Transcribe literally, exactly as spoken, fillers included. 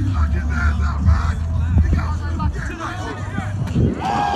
Get his ass out, man! He got you. Get him.